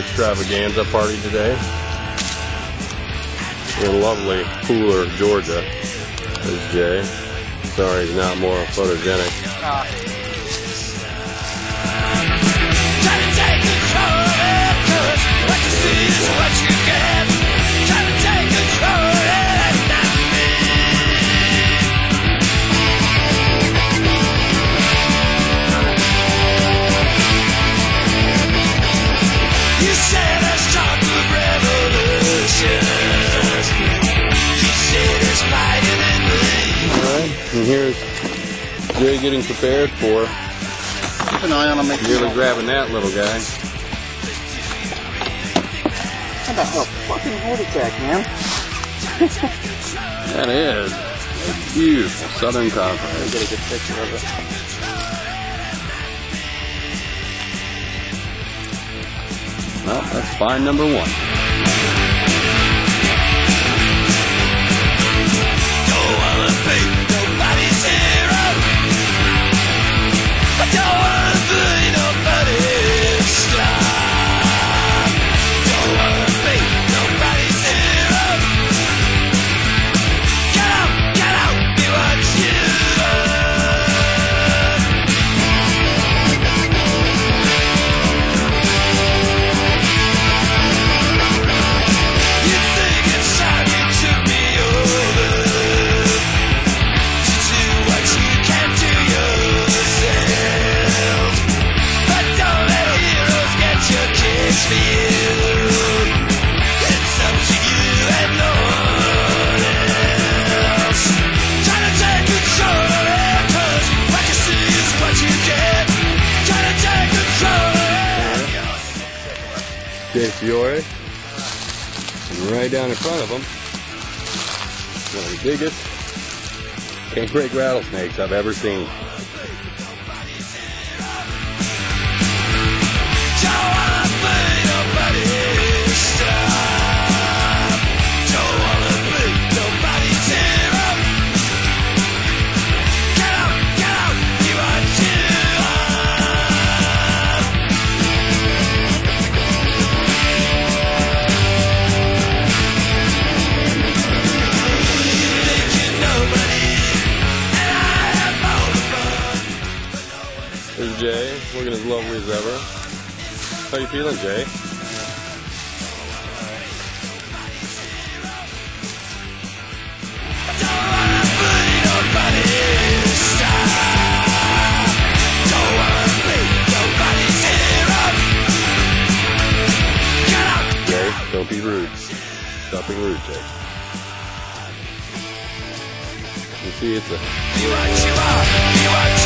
extravaganza party today in lovely, cooler Georgia. There's Jay. Sorry he's not more photogenic. And here's Jay getting prepared for keep an eye on him. nearly grabbing that little guy. How about a fucking heart attack, man? That is a beautiful southern copper. Let me get a good picture of it. Well, that's find number one. Jay Fiore, and right down in front of him, one of the biggest canebrake rattlesnakes I've ever seen. There's Jay, looking as lovely as ever. How you feeling, Jay? Jay, don't be rude. Stop being rude, Jay. You see, it's a...